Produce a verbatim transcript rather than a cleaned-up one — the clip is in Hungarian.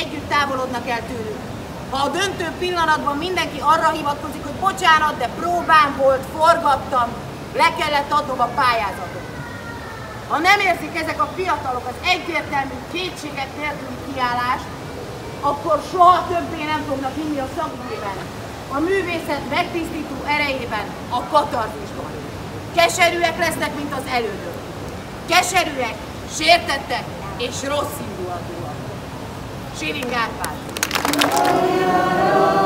együtt távolodnak el tőlük. Ha a döntő pillanatban mindenki arra hivatkozik, hogy bocsánat, de próbám volt, forgattam, le kellett adnom a pályázatot. Ha nem érzik ezek a fiatalok az egyértelmű kétségek nélküli kiállást, akkor soha többé nem fognak hinni a szakmában, a művészet megtisztító erejében, a katarzisban. Keserűek lesznek, mint az elődök. Keserűek, sértettek és rossz indulatúak. Siring Árpád.